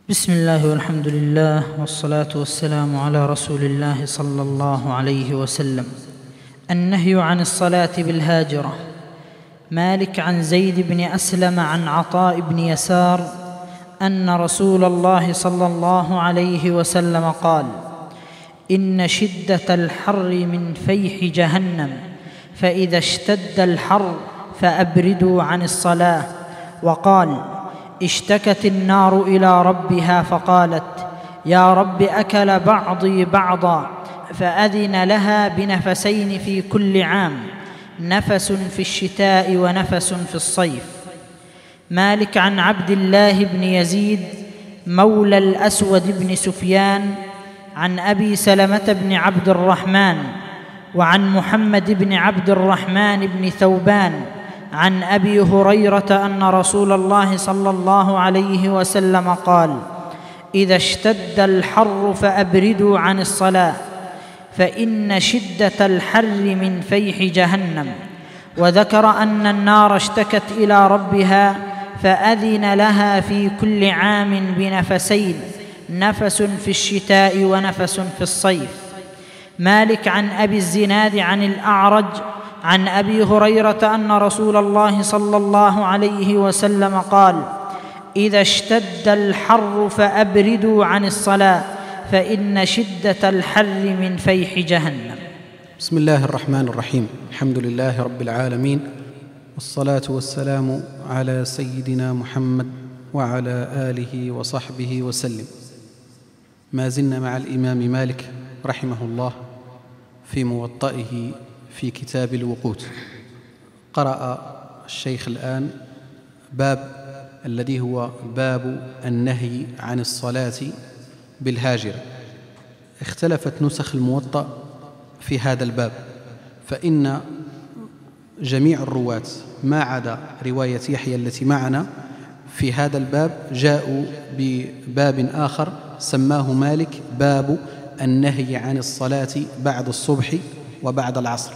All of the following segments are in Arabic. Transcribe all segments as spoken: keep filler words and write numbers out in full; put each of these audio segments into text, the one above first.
بسم الله والحمد لله والصلاة والسلام على رسول الله صلى الله عليه وسلم. النهي عن الصلاة بالهاجرة. مالك عن زيد بن أسلم عن عطاء بن يسار أن رسول الله صلى الله عليه وسلم قال: إن شدة الحر من فيح جهنم، فإذا اشتد الحر فأبردوا عن الصلاة. وقال: اشتكت النار إلى ربها فقالت: يا رب أكل بعضي بعضا، فأذن لها بنفسين في كل عام، نفس في الشتاء ونفس في الصيف. مالك عن عبد الله بن يزيد مولى الأسود بن سفيان عن أبي سلمة بن عبد الرحمن وعن محمد بن عبد الرحمن بن ثوبان عن أبي هريرة أن رسول الله صلى الله عليه وسلم قال: إذا اشتد الحر فأبردوا عن الصلاة، فإن شدة الحر من فيح جهنم. وذكر أن النار اشتكت إلى ربها فأذن لها في كل عام بنفسين، نفس في الشتاء ونفس في الصيف. مالك عن أبي الزناد عن الأعرج عن أبي هريرة أن رسول الله صلى الله عليه وسلم قال: إذا اشتد الحر فأبردوا عن الصلاة، فإن شدة الحر من فيح جهنم. بسم الله الرحمن الرحيم. الحمد لله رب العالمين، والصلاة والسلام على سيدنا محمد وعلى آله وصحبه وسلم. ما زلنا مع الإمام مالك رحمه الله في موطئه في كتاب الوقوت. قرأ الشيخ الآن باب الذي هو باب النهي عن الصلاة بالهاجرة. اختلفت نسخ الموطأ في هذا الباب، فإن جميع الرواة ما عدا رواية يحيى التي معنا في هذا الباب جاءوا بباب آخر سماه مالك باب النهي عن الصلاة بعد الصبح وبعد العصر.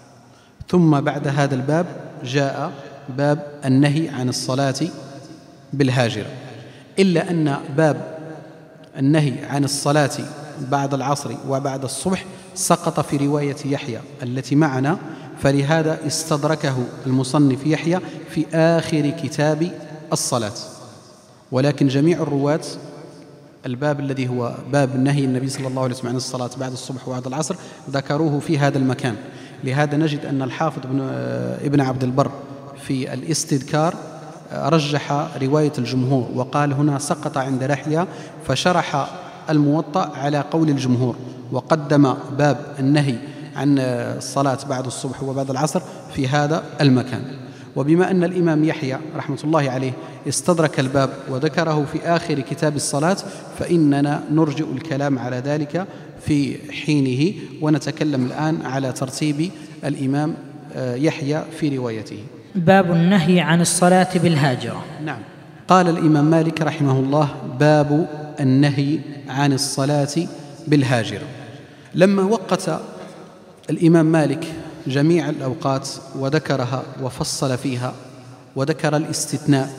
ثم بعد هذا الباب جاء باب النهي عن الصلاة بالهاجرة، إلا أن باب النهي عن الصلاة بعد العصر وبعد الصبح سقط في رواية يحيى التي معنا، فلهذا استدركه المصنف يحيى في آخر كتاب الصلاة. ولكن جميع الرواة الباب الذي هو باب نهي النبي صلى الله عليه وسلم عن الصلاة بعد الصبح وبعد العصر ذكروه في هذا المكان. لهذا نجد أن الحافظ ابن عبد البر في الاستذكار رجح رواية الجمهور وقال هنا سقط عند يحيى، فشرح الموطأ على قول الجمهور وقدم باب النهي عن الصلاة بعد الصبح وبعد العصر في هذا المكان. وبما أن الإمام يحيى رحمة الله عليه استدرك الباب وذكره في آخر كتاب الصلاة، فإننا نرجئ الكلام على ذلك في حينه، ونتكلم الآن على ترتيب الإمام يحيى في روايته. باب النهي عن الصلاة بالهاجرة. نعم. قال الإمام مالك رحمه الله: باب النهي عن الصلاة بالهاجرة. لما وقت الإمام مالك جميع الأوقات وذكرها وفصل فيها وذكر الاستثناء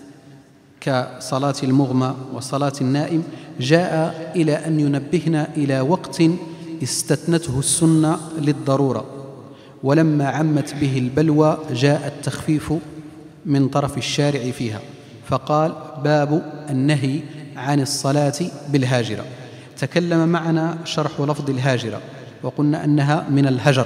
كصلاة المغمى وصلاة النائم، جاء إلى أن ينبهنا إلى وقت استثنته السنة للضرورة، ولما عمت به البلوى جاء التخفيف من طرف الشارع فيها، فقال: باب النهي عن الصلاة بالهاجرة. تكلم معنا شرح لفظ الهاجرة وقلنا أنها من الهجر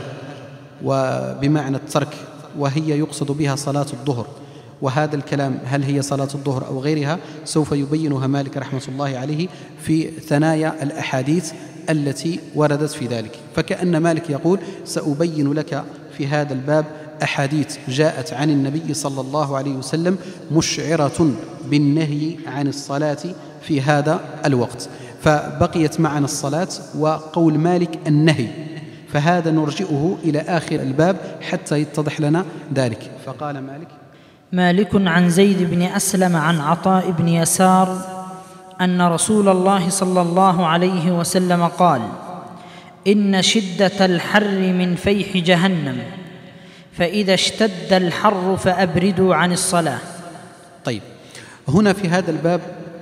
وبمعنى الترك، وهي يقصد بها صلاة الظهر. وهذا الكلام هل هي صلاة الظهر أو غيرها سوف يبينها مالك رحمة الله عليه في ثنايا الأحاديث التي وردت في ذلك. فكأن مالك يقول: سأبين لك في هذا الباب أحاديث جاءت عن النبي صلى الله عليه وسلم مشعرة بالنهي عن الصلاة في هذا الوقت. فبقيت معنا الصلاة وقول مالك النهي، فهذا نرجئه إلى آخر الباب حتى يتضح لنا ذلك. فقال مالك: مالك عن زيد بن أسلم عن عطاء بن يسار أن رسول الله صلى الله عليه وسلم قال: إن شدة الحر من فيح جهنم، فإذا اشتد الحر فأبردوا عن الصلاة. طيب، هنا في هذا الباب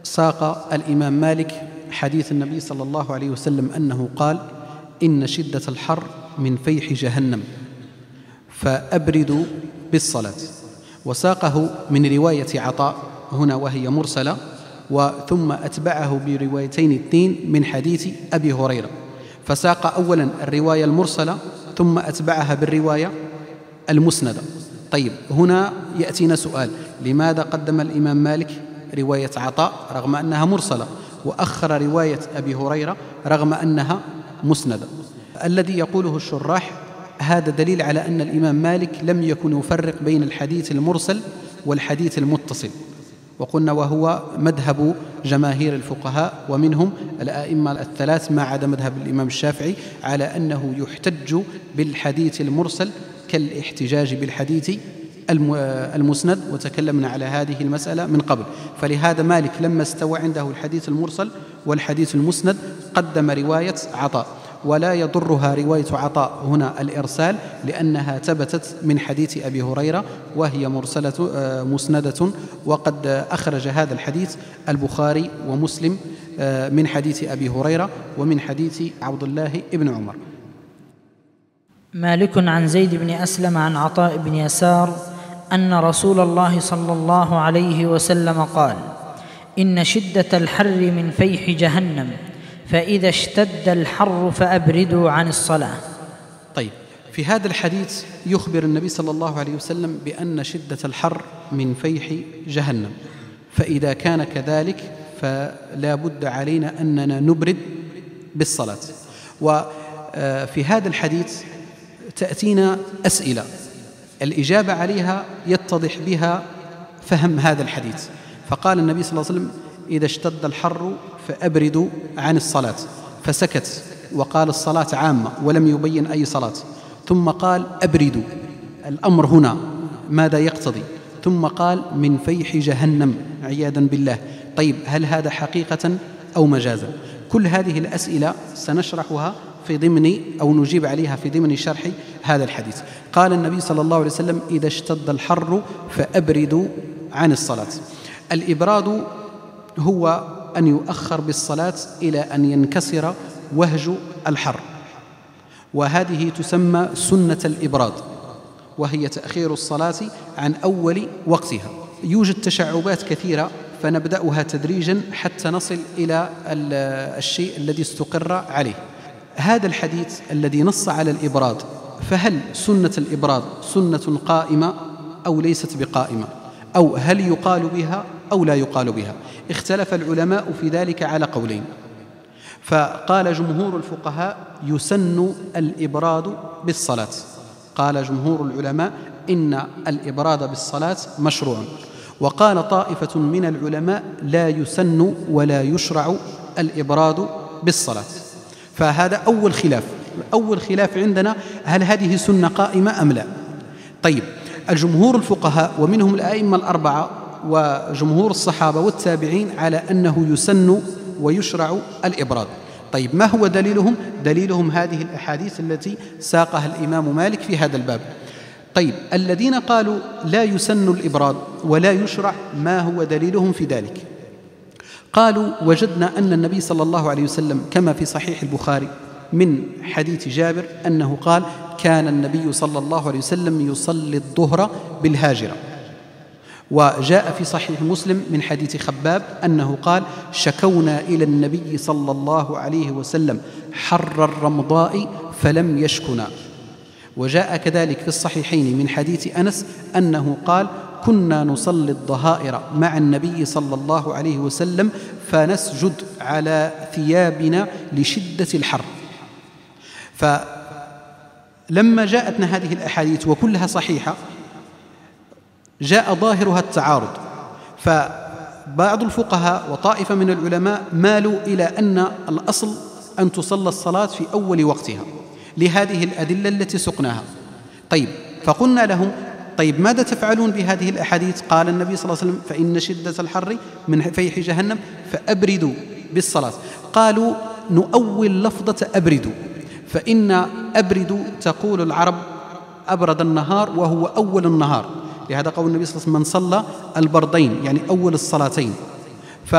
ساق الإمام مالك حديث النبي صلى الله عليه وسلم أنه قال: إن شدة الحر من فيح جهنم فأبردوا بالصلاة. وساقه من رواية عطاء هنا وهي مرسلة، وثم أتبعه بروايتين اثنين من حديث أبي هريرة، فساق أولا الرواية المرسلة ثم أتبعها بالرواية المسندة. طيب هنا يأتينا سؤال: لماذا قدم الإمام مالك رواية عطاء رغم أنها مرسلة وأخر رواية أبي هريرة رغم أنها مسندة؟ الذي يقوله الشراح هذا دليل على أن الإمام مالك لم يكن يفرق بين الحديث المرسل والحديث المتصل، وقلنا وهو مذهب جماهير الفقهاء ومنهم الأئمة الثلاث ما عدا مذهب الإمام الشافعي على أنه يحتج بالحديث المرسل كالاحتجاج بالحديث المسند، وتكلمنا على هذه المسألة من قبل. فلهذا مالك لما استوى عنده الحديث المرسل والحديث المسند قدم رواية عطاء، ولا يضرها رواية عطاء هنا الإرسال لأنها ثبتت من حديث أبي هريرة وهي مرسلة مسندة، وقد أخرج هذا الحديث البخاري ومسلم من حديث أبي هريرة ومن حديث عبد الله بن عمر. مالك عن زيد بن أسلم عن عطاء بن يسار أن رسول الله صلى الله عليه وسلم قال: إن شدة الحر من فيح جهنم فإذا اشتد الحر فأبردوا عن الصلاة. طيب في هذا الحديث يخبر النبي صلى الله عليه وسلم بأن شدة الحر من فيح جهنم، فإذا كان كذلك فلا بد علينا أننا نبرد بالصلاة. وفي هذا الحديث تأتينا أسئلة الإجابة عليها يتضح بها فهم هذا الحديث. فقال النبي صلى الله عليه وسلم: إذا اشتد الحر فأبردوا عن الصلاة، فسكت وقال الصلاة عامة ولم يبين أي صلاة، ثم قال أبردوا، الأمر هنا ماذا يقتضي؟ ثم قال من فيح جهنم عياذا بالله. طيب هل هذا حقيقة أو مجازا؟ كل هذه الأسئلة سنشرحها في ضمن أو نجيب عليها في ضمن شرح هذا الحديث. قال النبي صلى الله عليه وسلم: إذا اشتد الحر فأبردوا عن الصلاة. الإبراد هو أن يؤخر بالصلاة إلى أن ينكسر وهج الحر، وهذه تسمى سنة الإبراد، وهي تأخير الصلاة عن أول وقتها. يوجد تشعبات كثيرة فنبدأها تدريجا حتى نصل إلى الشيء الذي استقر عليه. هذا الحديث الذي نص على الإبراد، فهل سنة الإبراد سنة قائمة أو ليست بقائمة، أو هل يقال بها أو لا يقال بها؟ اختلف العلماء في ذلك على قولين. فقال جمهور الفقهاء: يسن الإبراد بالصلاة. قال جمهور العلماء: إن الإبراد بالصلاة مشروع. وقال طائفة من العلماء: لا يسن ولا يشرع الإبراد بالصلاة. فهذا أول خلاف. أول خلاف عندنا: هل هذه سنة قائمة أم لا؟ طيب الجمهور الفقهاء ومنهم الأئمة الأربعة وجمهور الصحابة والتابعين على أنه يسن ويشرع الإبراد. طيب ما هو دليلهم؟ دليلهم هذه الأحاديث التي ساقها الإمام مالك في هذا الباب. طيب الذين قالوا لا يسن الإبراد ولا يشرع، ما هو دليلهم في ذلك؟ قالوا: وجدنا أن النبي صلى الله عليه وسلم كما في صحيح البخاري من حديث جابر أنه قال: كان النبي صلى الله عليه وسلم يصلي الظهر بالهاجرة. وجاء في صحيح مسلم من حديث خباب أنه قال: شكونا إلى النبي صلى الله عليه وسلم حر الرمضاء فلم يشكنا. وجاء كذلك في الصحيحين من حديث أنس أنه قال: كنا نصلي الظهائر مع النبي صلى الله عليه وسلم فنسجد على ثيابنا لشدة الحر. فلما جاءتنا هذه الأحاديث وكلها صحيحة جاء ظاهرها التعارض، فبعض الفقهاء وطائفة من العلماء مالوا إلى أن الأصل أن تصلى الصلاة في أول وقتها لهذه الأدلة التي سقناها. طيب فقلنا لهم: طيب ماذا تفعلون بهذه الأحاديث؟ قال النبي صلى الله عليه وسلم: فإن شدة الحر من فيح جهنم فأبردوا بالصلاة. قالوا: نؤول لفظة أبردوا، فإن أبردوا تقول العرب أبرد النهار وهو أول النهار، لهذا قول النبي صلى الله عليه وسلم: من صلى البردين يعني أول الصلاتين. ف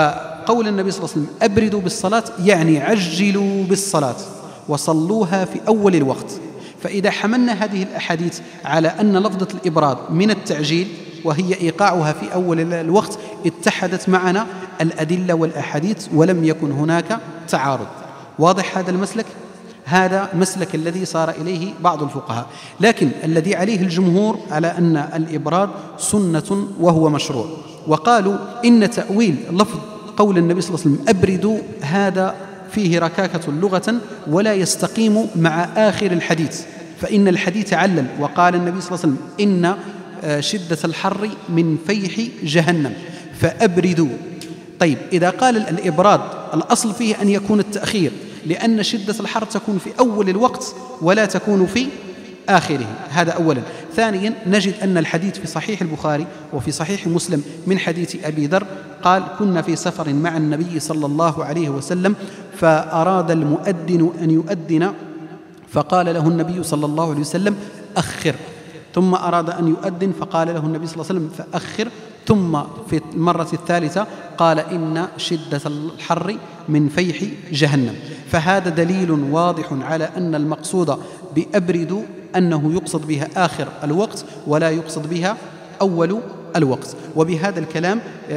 فقول النبي صلى الله عليه وسلم أبردوا بالصلاة يعني عجلوا بالصلاة وصلوها في أول الوقت. فإذا حملنا هذه الأحاديث على أن لفظة الإبراد من التعجيل وهي إيقاعها في أول الوقت، اتحدت معنا الأدلة والأحاديث ولم يكن هناك تعارض. واضح هذا المسلك؟ هذا مسلك الذي صار إليه بعض الفقهاء، لكن الذي عليه الجمهور على أن الإبراد سنة وهو مشروع. وقالوا إن تأويل لفظ قول النبي صلى الله عليه وسلم أبردوا هذا فيه ركاكة لغة ولا يستقيم مع آخر الحديث، فإن الحديث علل وقال النبي صلى الله عليه وسلم إن شدة الحر من فيح جهنم فأبردوا. طيب إذا قال الإبراد الأصل فيه أن يكون التأخير، لأن شدة الحر تكون في أول الوقت ولا تكون في آخره، هذا أولا. ثانيا نجد أن الحديث في صحيح البخاري وفي صحيح مسلم من حديث أبي ذر قال كنا في سفر مع النبي صلى الله عليه وسلم فأراد المؤذن أن يؤذن فقال له النبي صلى الله عليه وسلم أخر، ثم أراد أن يؤذن فقال له النبي صلى الله عليه وسلم فأخر، ثم في المرة الثالثة قال إن شدة الحر من فيح جهنم. فهذا دليل واضح على أن المقصود بأبرد أنه يقصد بها آخر الوقت ولا يقصد بها أول الوقت. وبهذا الكلام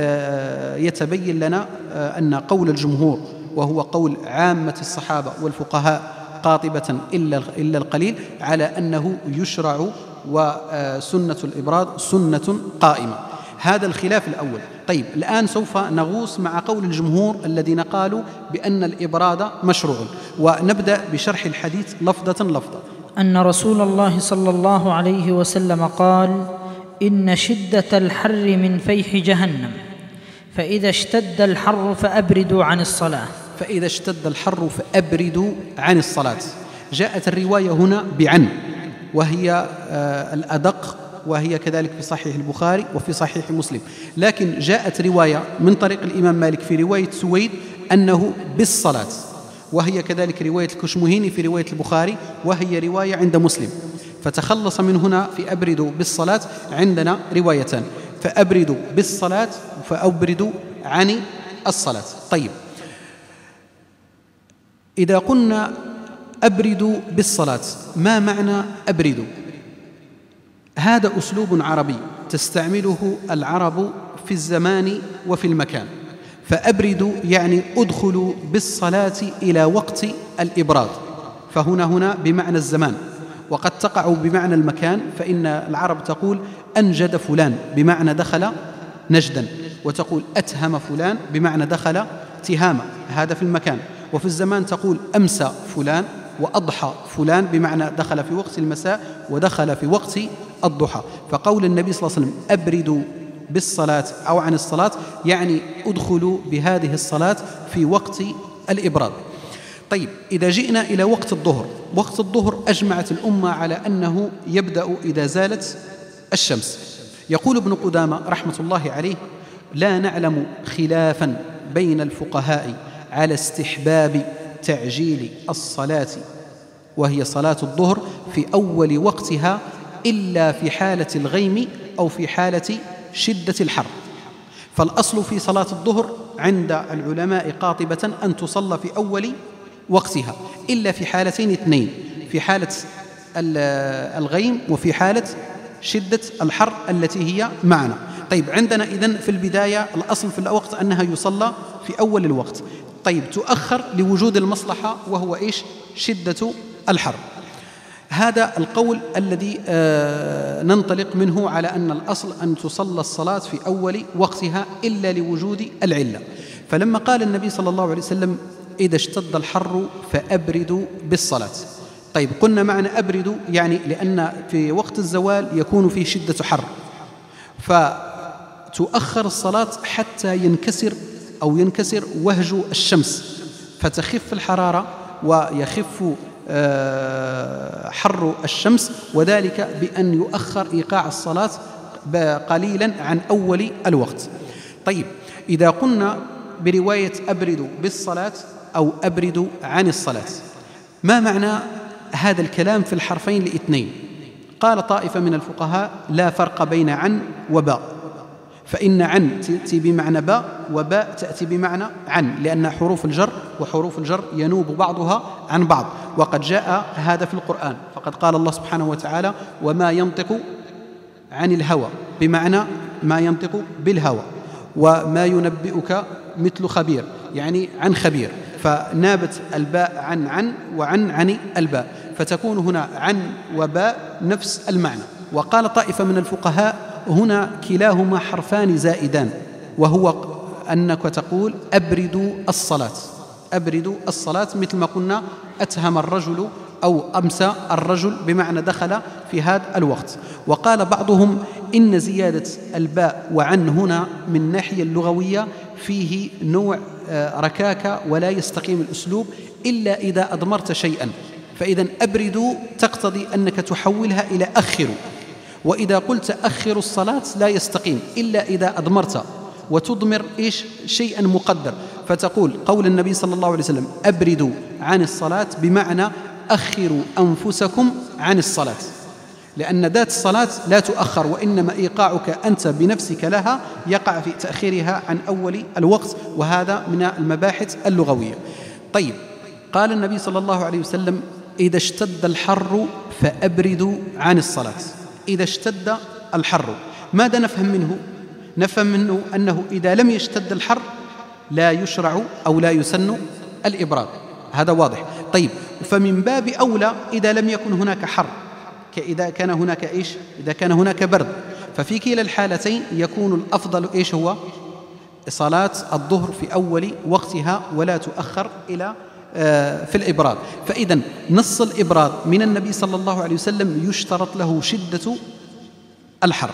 يتبين لنا أن قول الجمهور وهو قول عامة الصحابة والفقهاء قاطبة إلا القليل على أنه يشرع وسنة الإبراد سنة قائمة. هذا الخلاف الأول. طيب الآن سوف نغوص مع قول الجمهور الذين قالوا بأن الإبراد مشروع، ونبدأ بشرح الحديث لفظة لفظة. أن رسول الله صلى الله عليه وسلم قال إن شدة الحر من فيح جهنم فإذا اشتد الحر فأبردوا عن الصلاة. فإذا اشتد الحر فأبردوا عن الصلاة. جاءت الرواية هنا بعن وهي الأدق، وهي كذلك في صحيح البخاري وفي صحيح مسلم، لكن جاءت رواية من طريق الإمام مالك في رواية سويد أنه بالصلاة، وهي كذلك رواية الكشمهيني في رواية البخاري وهي رواية عند مسلم. فتخلص من هنا في أبردوا بالصلاة عندنا روايتان، فأبردوا بالصلاة فأبردوا عن الصلاة. طيب إذا قلنا أبردوا بالصلاة ما معنى أبردوا؟ هذا أسلوب عربي تستعمله العرب في الزمان وفي المكان. فأبردوا يعني أدخلوا بالصلاة إلى وقت الإبراد، فهنا هنا بمعنى الزمان، وقد تقع بمعنى المكان، فإن العرب تقول أنجد فلان بمعنى دخل نجدا، وتقول أتهم فلان بمعنى دخل تهامة، هذا في المكان. وفي الزمان تقول أمسى فلان وأضحى فلان بمعنى دخل في وقت المساء ودخل في وقت الضحى. فقول النبي صلى الله عليه وسلم أبردوا بالصلاة أو عن الصلاة يعني أدخلوا بهذه الصلاة في وقت الإبراد. طيب إذا جئنا إلى وقت الظهر، وقت الظهر أجمعت الأمة على أنه يبدأ إذا زالت الشمس. يقول ابن قدامة رحمة الله عليه لا نعلم خلافا بين الفقهاء على استحباب تعجيل الصلاة وهي صلاة الظهر في أول وقتها إلا في حالة الغيم أو في حالة شدة الحر. فالأصل في صلاة الظهر عند العلماء قاطبة أن تصلى في أول وقتها إلا في حالتين اثنين، في حالة الغيم وفي حالة شدة الحر التي هي معنا. طيب عندنا إذن في البداية الأصل في الوقت أنها يصلى في أول الوقت. طيب تؤخر لوجود المصلحة وهو إيش؟ شدة الحر. هذا القول الذي آه ننطلق منه على أن الأصل أن تصلى الصلاة في أول وقتها إلا لوجود العلة. فلما قال النبي صلى الله عليه وسلم إذا اشتد الحر فأبردوا بالصلاة، طيب قلنا معنى أبردوا يعني لأن في وقت الزوال يكون فيه شدة حر، فتؤخر الصلاة حتى ينكسر أو ينكسر وهج الشمس فتخف الحرارة ويخف حر الشمس، وذلك بأن يؤخر إيقاع الصلاة قليلا عن أول الوقت. طيب إذا قلنا برواية أبردوا بالصلاة أو أبردوا عن الصلاة، ما معنى هذا الكلام في الحرفين الاثنين؟ قال طائفة من الفقهاء لا فرق بين عن وباء، فإن عن تأتي بمعنى باء، وباء تأتي بمعنى عن، لأن حروف الجر وحروف الجر ينوب بعضها عن بعض. وقد جاء هذا في القرآن، فقد قال الله سبحانه وتعالى: وما ينطق عن الهوى، بمعنى ما ينطق بالهوى. وما ينبئك مثل خبير، يعني عن خبير، فنابت الباء عن عن وعن عن الباء، فتكون هنا عن وباء نفس المعنى. وقال طائفة من الفقهاء: هنا كلاهما حرفان زائدان، وهو أنك تقول أبردوا الصلاة، أبردوا الصلاة، مثل ما قلنا أتهم الرجل أو أمسى الرجل، بمعنى دخل في هذا الوقت. وقال بعضهم إن زيادة الباء وعن هنا من الناحية اللغوية فيه نوع ركاكة ولا يستقيم الأسلوب إلا إذا أضمرت شيئا، فإذا أبردوا تقتضي أنك تحولها إلى أخروا، وإذا قلت أخروا الصلاة لا يستقيم إلا إذا أضمرت وتضمر إيش شيئا مقدر، فتقول قول النبي صلى الله عليه وسلم: أبردوا عن الصلاة، بمعنى أخروا أنفسكم عن الصلاة، لأن ذات الصلاة لا تؤخر، وإنما إيقاعك أنت بنفسك لها يقع في تأخيرها عن أول الوقت، وهذا من المباحث اللغوية. طيب، قال النبي صلى الله عليه وسلم: إذا اشتد الحر فأبردوا عن الصلاة. إذا اشتد الحر، ماذا نفهم منه؟ نفهم منه أنه إذا لم يشتد الحر لا يشرع أو لا يسن الإبراد، هذا واضح. طيب، فمن باب أولى إذا لم يكن هناك حر، كإذا كان هناك إيش؟ إذا كان هناك برد، ففي كلا الحالتين يكون الأفضل إيش هو؟ صلاة الظهر في أول وقتها ولا تؤخر إلى في الإبراد. فإذا نص الإبراد من النبي صلى الله عليه وسلم يشترط له شدة الحر.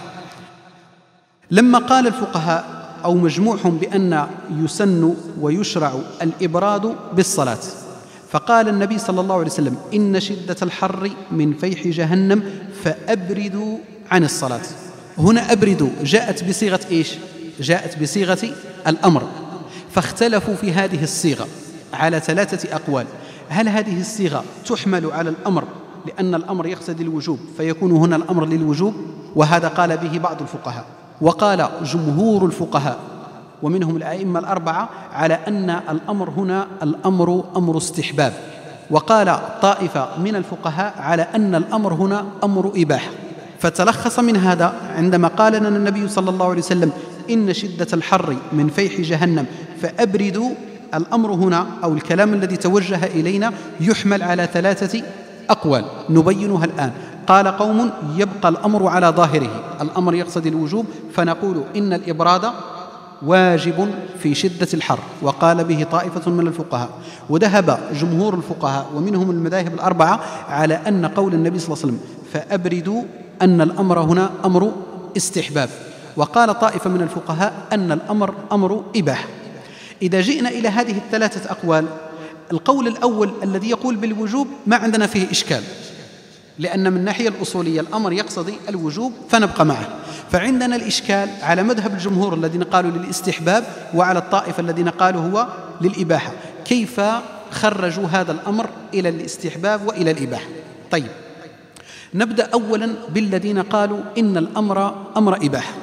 لما قال الفقهاء أو مجموعهم بأن يسن ويشرع الإبراد بالصلاة، فقال النبي صلى الله عليه وسلم: إن شدة الحر من فيح جهنم فأبردوا عن الصلاة. هنا أبردوا جاءت بصيغة إيش؟ جاءت بصيغة الأمر، فاختلفوا في هذه الصيغة على ثلاثة أقوال. هل هذه الصيغة تحمل على الأمر لأن الأمر يقتضي الوجوب فيكون هنا الأمر للوجوب؟ وهذا قال به بعض الفقهاء. وقال جمهور الفقهاء ومنهم الأئمة الأربعة على أن الأمر هنا الأمر أمر استحباب. وقال طائفة من الفقهاء على أن الأمر هنا أمر إباحة. فتلخص من هذا عندما قال لنا النبي صلى الله عليه وسلم: إن شدة الحر من فيح جهنم فأبردوا، الأمر هنا أو الكلام الذي توجه إلينا يحمل على ثلاثة أقوال نبينها الآن. قال قوم: يبقى الأمر على ظاهره، الأمر يقتضي الوجوب، فنقول إن الإبراد واجب في شدة الحر، وقال به طائفة من الفقهاء. وذهب جمهور الفقهاء ومنهم المذاهب الأربعة على أن قول النبي صلى الله عليه وسلم فأبردوا أن الأمر هنا أمر استحباب. وقال طائفة من الفقهاء أن الأمر أمر إباحة. إذا جئنا إلى هذه الثلاثة أقوال، القول الأول الذي يقول بالوجوب ما عندنا فيه إشكال، لأن من الناحية الأصولية الأمر يقتضي الوجوب فنبقى معه. فعندنا الإشكال على مذهب الجمهور الذين قالوا للاستحباب، وعلى الطائفة الذين قالوا هو للإباحة، كيف خرجوا هذا الأمر إلى الاستحباب وإلى الإباحة؟ طيب، نبدأ أولا بالذين قالوا إن الأمر أمر إباحة.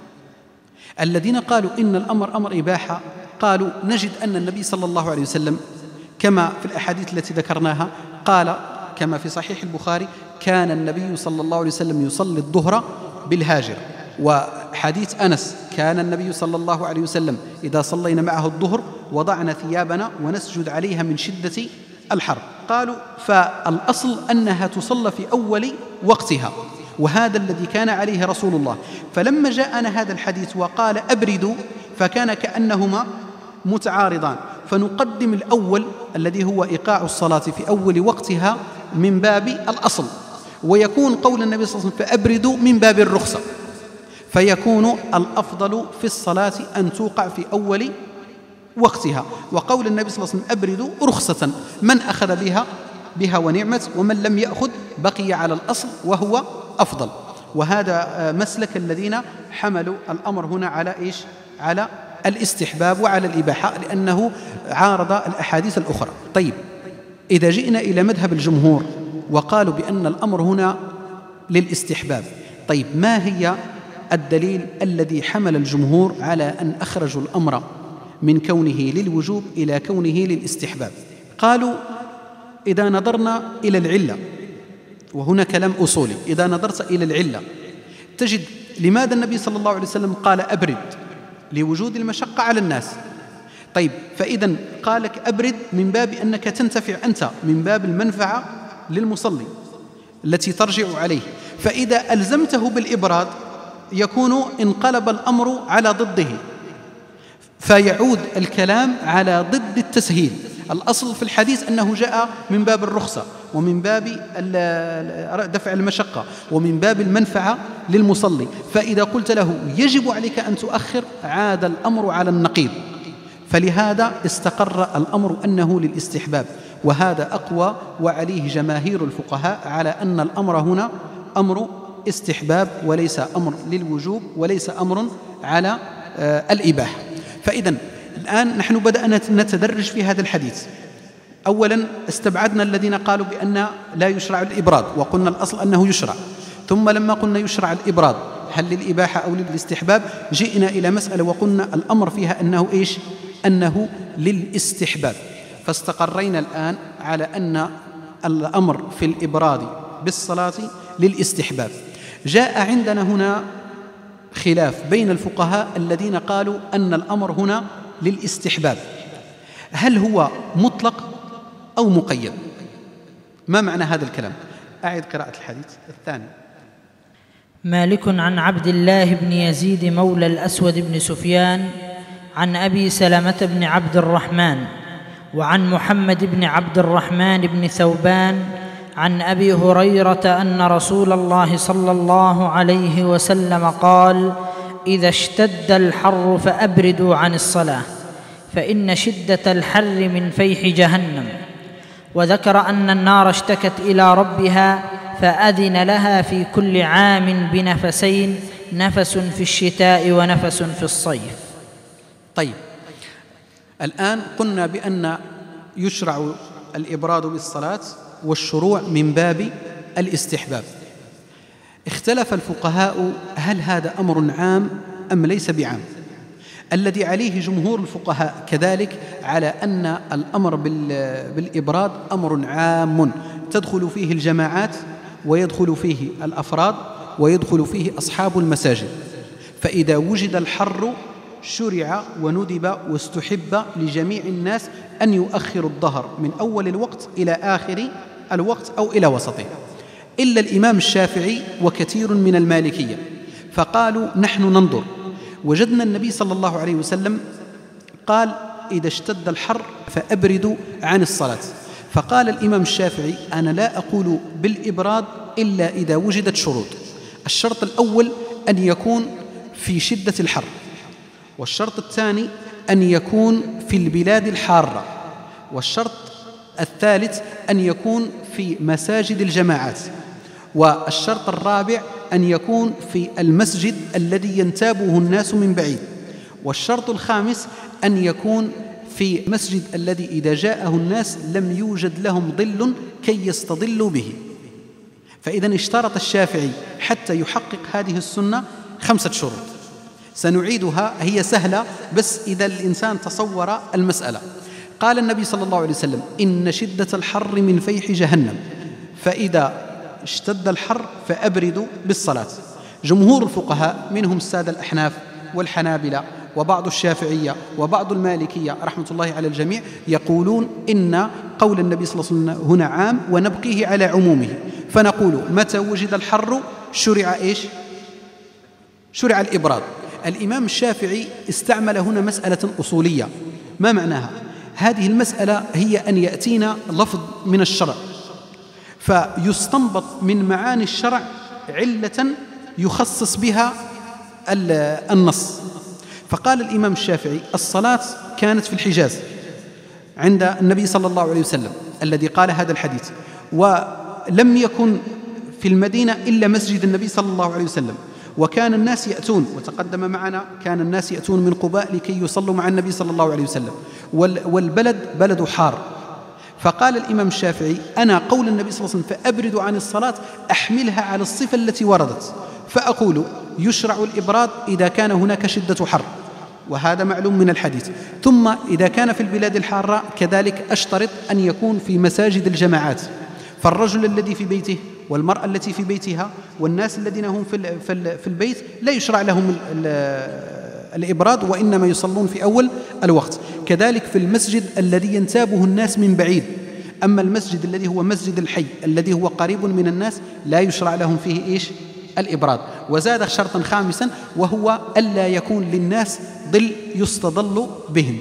الذين قالوا إن الأمر أمر إباحة قالوا: نجد أن النبي صلى الله عليه وسلم كما في الأحاديث التي ذكرناها قال كما في صحيح البخاري: كان النبي صلى الله عليه وسلم يصلي الظهر بالهاجر. وحديث أنس: كان النبي صلى الله عليه وسلم إذا صلينا معه الظهر وضعنا ثيابنا ونسجد عليها من شدة الحر. قالوا فالأصل أنها تصلى في أول وقتها، وهذا الذي كان عليه رسول الله. فلما جاءنا هذا الحديث وقال أبردوا، فكان كأنهما متعارضان، فنقدم الأول الذي هو إيقاع الصلاة في أول وقتها من باب الأصل، ويكون قول النبي صلى الله عليه وسلم فأبردوا من باب الرخصة، فيكون الأفضل في الصلاة أن توقع في أول وقتها. وقول النبي صلى الله عليه وسلم أبردوا رخصة، من أخذ بها بها ونعمت، ومن لم يأخذ بقي على الأصل وهو أفضل. وهذا مسلك الذين حملوا الأمر هنا على إيش؟ على الاستحباب وعلى الإباحة، لأنه عارض الأحاديث الأخرى. طيب، إذا جئنا إلى مذهب الجمهور وقالوا بأن الأمر هنا للاستحباب، طيب ما هي الدليل الذي حمل الجمهور على أن أخرجوا الأمر من كونه للوجوب إلى كونه للاستحباب. قالوا إذا نظرنا إلى العلة، وهنا كلام أصولي، إذا نظرت إلى العلة تجد لماذا النبي صلى الله عليه وسلم قال أبرد؟ لوجود المشقة على الناس. طيب، فإذا قالك أبرد من باب أنك تنتفع أنت، من باب المنفعة للمصلي التي ترجع عليه. فإذا ألزمته بالإبراد يكون انقلب الأمر على ضده، فيعود الكلام على ضد التسهيل. الأصل في الحديث أنه جاء من باب الرخصة ومن باب دفع المشقة ومن باب المنفعة للمصلي. فإذا قلت له يجب عليك أن تؤخر عاد الأمر على النقيض، فلهذا استقر الأمر أنه للاستحباب، وهذا أقوى وعليه جماهير الفقهاء على أن الأمر هنا أمر استحباب وليس أمر للوجوب وليس أمر على الإباحة. فإذا الآن نحن بدأنا نتدرج في هذا الحديث. أولا استبعدنا الذين قالوا بأن لا يشرع الإبراد، وقلنا الأصل أنه يشرع. ثم لما قلنا يشرع الإبراد هل للإباحة أو للاستحباب، جئنا إلى مسألة وقلنا الأمر فيها أنه إيش؟ أنه للاستحباب. فاستقرينا الآن على أن الأمر في الإبراد بالصلاة للاستحباب. جاء عندنا هنا خلاف بين الفقهاء الذين قالوا أن الأمر هنا للاستحباب، هل هو مطلق أو مقيد؟ ما معنى هذا الكلام؟ أعد قراءة الحديث الثاني. مالك عن عبد الله بن يزيد مولى الأسود بن سفيان عن أبي سلمة بن عبد الرحمن وعن محمد بن عبد الرحمن بن ثوبان عن أبي هريرة أن رسول الله صلى الله عليه وسلم قال: إذا اشتد الحر فأبردوا عن الصلاة فإن شدة الحر من فيح جهنم. وذكر أن النار اشتكت إلى ربها فأذن لها في كل عام بنفسين، نفس في الشتاء ونفس في الصيف. طيب، الآن قلنا بأن يشرع الإبراد بالصلاة والشروع من باب الاستحباب. اختلف الفقهاء هل هذا أمر عام أم ليس بعام. الذي عليه جمهور الفقهاء كذلك على أن الأمر بالإبراد أمر عام تدخل فيه الجماعات ويدخل فيه الأفراد ويدخل فيه أصحاب المساجد. فإذا وجد الحر شرع وندب واستحب لجميع الناس أن يؤخروا الظهر من أول الوقت إلى آخر الوقت أو إلى وسطه، إلا الإمام الشافعي وكثير من المالكية، فقالوا نحن ننظر. وجدنا النبي صلى الله عليه وسلم قال: إذا اشتد الحر فأبردوا عن الصلاة. فقال الإمام الشافعي: أنا لا أقول بالإبراد إلا إذا وجدت شروط. الشرط الأول أن يكون في شدة الحر، والشرط الثاني أن يكون في البلاد الحارة، والشرط الثالث أن يكون في مساجد الجماعات، والشرط الرابع أن يكون في المسجد الذي ينتابه الناس من بعيد، والشرط الخامس أن يكون في مسجد الذي إذا جاءه الناس لم يوجد لهم ظل كي يستظلوا به. فإذا اشترط الشافعي حتى يحقق هذه السنة خمسة شروط سنعيدها، هي سهلة بس إذا الإنسان تصور المسألة. قال النبي صلى الله عليه وسلم: إن شدة الحر من فيح جهنم، فإذا اشتد الحر فأبردوا بالصلاة. جمهور الفقهاء منهم السادة الأحناف والحنابلة وبعض الشافعية وبعض المالكية رحمة الله على الجميع يقولون إن قول النبي صلى الله عليه وسلم هنا عام ونبقيه على عمومه، فنقول متى وجد الحر شرع إيش؟ شرع الإبراد. الإمام الشافعي استعمل هنا مسألة أصولية. ما معناها؟ هذه المسألة هي أن يأتينا لفظ من الشرع فيستنبط من معاني الشرع علة يخصص بها النص. فقال الإمام الشافعي: الصلاة كانت في الحجاز عند النبي صلى الله عليه وسلم الذي قال هذا الحديث، ولم يكن في المدينة إلا مسجد النبي صلى الله عليه وسلم، وكان الناس يأتون، وتقدم معنا كان الناس يأتون من قباء لكي يصلوا مع النبي صلى الله عليه وسلم، والبلد بلد حار. فقال الإمام الشافعي: أنا قول النبي صلى الله عليه وسلم فأبردوا عن الصلاة أحملها على الصفة التي وردت، فأقول يشرع الإبراد إذا كان هناك شدة حر، وهذا معلوم من الحديث. ثم إذا كان في البلاد الحارة كذلك أشترط أن يكون في مساجد الجماعات، فالرجل الذي في بيته والمرأة التي في بيتها والناس الذين هم في البيت لا يشرع لهم الإبراد، وإنما يصلون في أول الوقت. كذلك في المسجد الذي ينتابه الناس من بعيد، أما المسجد الذي هو مسجد الحي الذي هو قريب من الناس لا يشرع لهم فيه إيش؟ الإبراد. وزاد شرطا خامسا وهو ألا يكون للناس ظل يستظل بهم،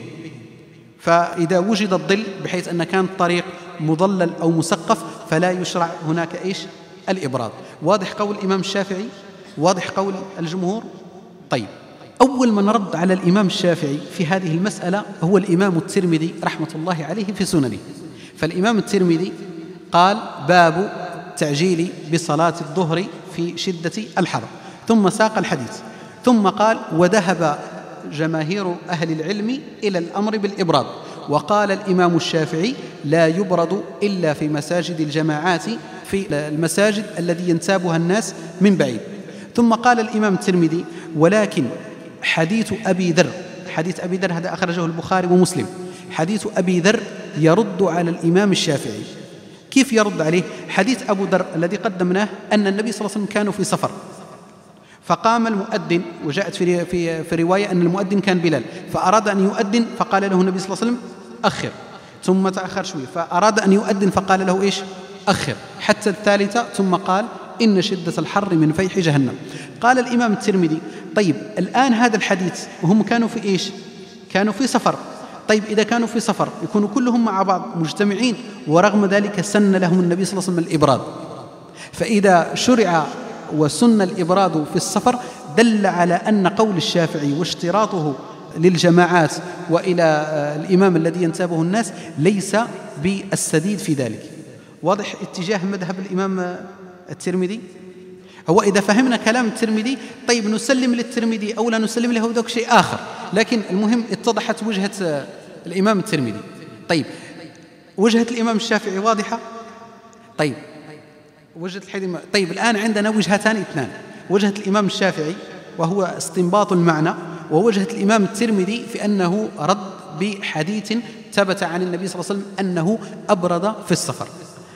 فإذا وجد الظل بحيث أن كان الطريق مظلل أو مسقف فلا يشرع هناك إيش؟ الإبراد. واضح قول الإمام الشافعي؟ واضح قول الجمهور؟ طيب، أول من رد على الإمام الشافعي في هذه المسألة هو الإمام الترمذي رحمة الله عليه في سننه. فالإمام الترمذي قال: باب تعجيل بصلاة الظهر في شدة الحر، ثم ساق الحديث، ثم قال: وذهب جماهير أهل العلم إلى الأمر بالإبراد، وقال الإمام الشافعي: لا يبرد إلا في مساجد الجماعات، في المساجد الذي ينتابها الناس من بعيد. ثم قال الإمام الترمذي: ولكن حديث أبي ذر، حديث أبي ذر هذا أخرجه البخاري ومسلم، حديث أبي ذر يرد على الإمام الشافعي. كيف يرد عليه؟ حديث أبو ذر الذي قدمناه أن النبي صلى الله عليه وسلم كانوا في سفر، فقام المؤذن، وجاءت في في في رواية أن المؤذن كان بلال، فأراد أن يؤذن فقال له النبي صلى الله عليه وسلم: أخر. ثم تأخر شوي فأراد أن يؤذن فقال له إيش؟ أخر، حتى الثالثة، ثم قال: إن شدة الحر من فيح جهنم. قال الإمام الترمذي: طيب الآن هذا الحديث وهم كانوا في إيش؟ كانوا في سفر. طيب إذا كانوا في سفر يكونوا كلهم مع بعض مجتمعين، ورغم ذلك سن لهم النبي صلى الله عليه وسلم الإبراد. فإذا شرع وسن الإبراد في السفر دل على أن قول الشافعي واشتراطه للجماعات وإلى الإمام الذي ينتابه الناس ليس بالسديد في ذلك. واضح اتجاه مذهب الإمام الترمذي؟ هو إذا فهمنا كلام الترمذي طيب نسلم للترمذي أو لا نسلم له ذاك شيء آخر، لكن المهم اتضحت وجهة الإمام الترمذي. طيب وجهة الإمام الشافعي واضحة؟ طيب وجهة الحديث. طيب الآن عندنا وجهتان اثنان، وجهة الإمام الشافعي وهو استنباط المعنى، ووجهة الإمام الترمذي في أنه رد بحديث ثبت عن النبي صلى الله عليه وسلم أنه أبرد في السفر.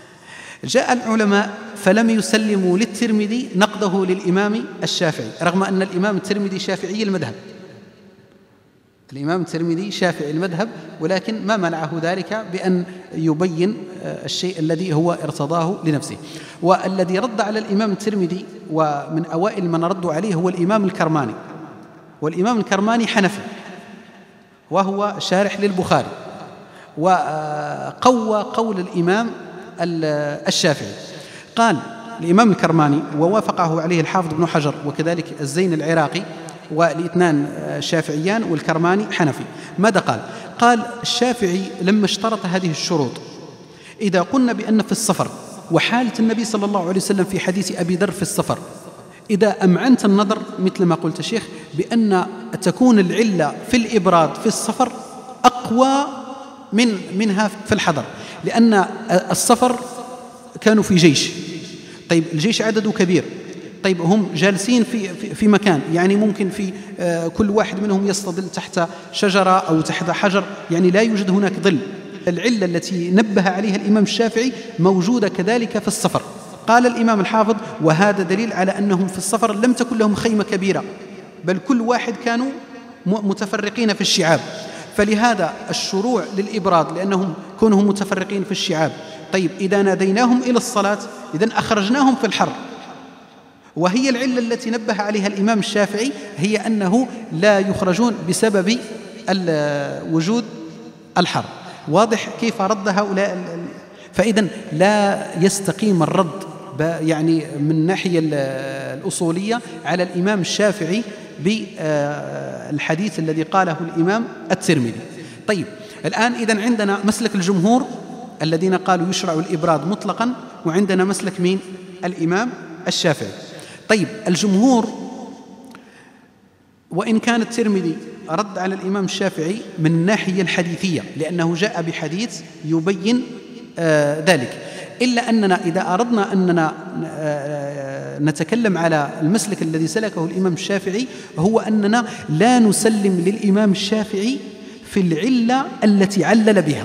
جاء العلماء فلم يسلموا للترمذي نقده للإمام الشافعي، رغم أن الإمام الترمذي شافعي المذهب، الإمام الترمذي شافعي المذهب، ولكن ما منعه ذلك بأن يبين الشيء الذي هو ارتضاه لنفسه. والذي رد على الإمام الترمذي ومن أوائل من ردوا عليه هو الإمام الكرماني، والإمام الكرماني حنفي وهو شارح للبخاري، وقوى قول الإمام الشافعي. قال الإمام الكرماني ووافقه عليه الحافظ بن حجر وكذلك الزين العراقي، والاثنان شافعيان والكرماني حنفي. ماذا قال؟ قال الشافعي لما اشترط هذه الشروط، إذا قلنا بأن في السفر، وحالة النبي صلى الله عليه وسلم في حديث أبي ذر في السفر، إذا أمعنت النظر مثل ما قلت الشيخ بأن تكون العلة في الإبراد في السفر أقوى من منها في الحضر، لأن السفر كانوا في جيش، طيب الجيش عدده كبير، طيب هم جالسين في في مكان، يعني ممكن في كل واحد منهم يستظل تحت شجرة أو تحت حجر، يعني لا يوجد هناك ظل. العلة التي نبه عليها الإمام الشافعي موجودة كذلك في السفر. قال الإمام الحافظ: وهذا دليل على أنهم في السفر لم تكن لهم خيمة كبيرة، بل كل واحد كانوا متفرقين في الشعاب، فلهذا الشروع للإبراد لأنهم كونهم متفرقين في الشعاب. طيب إذا ناديناهم إلى الصلاة إذن أخرجناهم في الحر، وهي العلة التي نبه عليها الإمام الشافعي هي أنه لا يخرجون بسبب وجود الحر. واضح كيف رد هؤلاء؟ فإذا لا يستقيم الرد يعني من الناحية الأصولية على الإمام الشافعي بالحديث الذي قاله الإمام الترمذي. طيب الآن إذن عندنا مسلك الجمهور الذين قالوا يشرع الإبراد مطلقا، وعندنا مسلك مين؟ الإمام الشافعي. طيب الجمهور وإن كان الترمذي رد على الإمام الشافعي من الناحية الحديثية لأنه جاء بحديث يبين آه ذلك، إلا أننا إذا أردنا أننا آه نتكلم على المسلك الذي سلكه الإمام الشافعي هو أننا لا نسلم للإمام الشافعي في العلة التي علل بها،